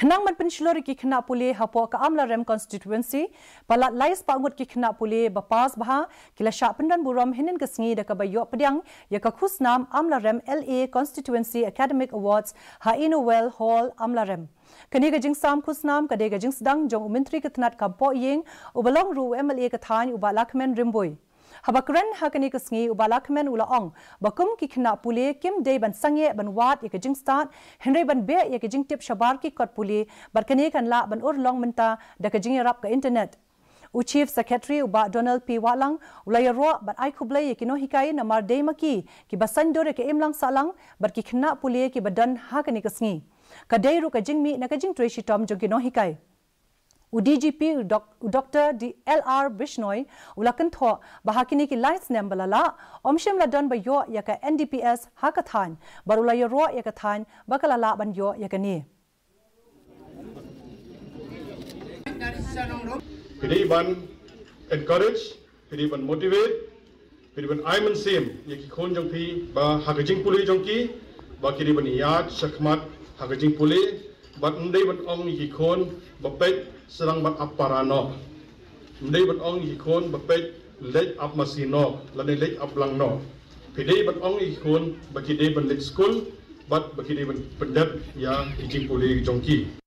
Khusnam man pensilori ki khna puli hapo ka amla rem constituency palat lais pangut ki khna puli bapas baha kila sha pendan buram hinin kasngi da ka bayo pediang ya ka Khusnam amla rem LA Constituency Academic Awards ha Inowell Hall amla rem kani ga jingsam Khusnam ka de ga jingsdang jong Myntri ka Tnad ka Pohiing ubalong ru MLA ka than uba Lahkmen Rymbui habakren hakani kasngi uba Lahkmen ulaong bakum ki khna puli kim day ban sangye ban wat ya ka jingstat henry ban be ya ka jingtip shabar ki kot puli barkani kan la ban ur long menta da ka jingrap ka internet Chief Secretary uba Donald P. Walang ulaya ro ban ai khublai ki no hikai na mar dei maki ki basan dore ke imlang salang bar ki khna puli ki badan hakani kasngi ka dei ru ka jingmi na ka jing treshi tom jo ki no hikai DGP Dr. DLR Bishnoi ulakan tho bahakini ki lights nembalala omshem ladan bayo yaka NDPS hakathan barula yoro yakathan bakalala banyo yakani Piliban encourage piliban motivate piliban aiman sim yaki khon jongpi ba hakajing puli jongki ba kiriban yat sakmat hakajing puli ba ndai ban ong yaki khon ba pet serang bat aparano ndai bat ong ikon bapet lej up masino lane lej up lang no pidai bat ong ikon baki dei ban lej school bat baki dei ban pendat ya kijing puli jongki